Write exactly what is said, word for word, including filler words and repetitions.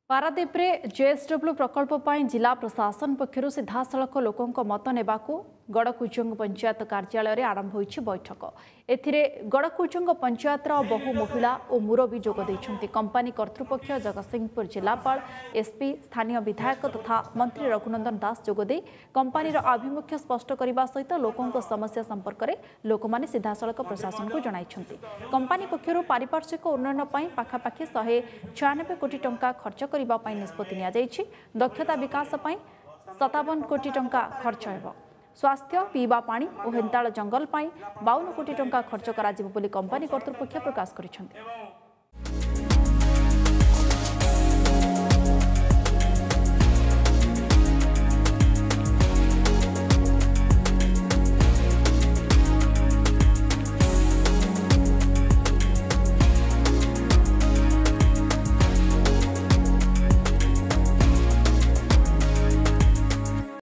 पारादीप रे जेएसडब्ल्यू प्रकल्प पर जिला प्रशासन पक्षर सीधा सड़क लोकों मत नेबाकू गड़कुजंग पंचायत कार्यालय आरंभ होइछि बैठक। एथिरे गड़कुजंग पंचायतर बहु महिला और मुरबी जोग दैछन्ति। कंपनी कर्तृपक्ष जगतसिंहपुर जिलापाल एसपी स्थानीय विधायक तथा मंत्री रघुनंदन दास जोगदे कंपनी आभिमुख्य स्पष्ट करने सहित लोकों समस्या संपर्क में लोक मैंने सीधा सड़क प्रशासन को जणाइछन्ति। कंपनी पक्षर पारिपार्श्विक उन्नयन पाखापाखि शहे छयानबे कोटी टंका खर्च करने निष्पत्ति नियाଯାଇଛି। दक्षता विकास सतावन कोटी टंका खर्च हेब। स्वास्थ्य पीवा पानी और हेन्ताल जंगल बावन कोटी टंका खर्च करा कंपनी कर्तृपक्ष प्रकाश करिसेंति।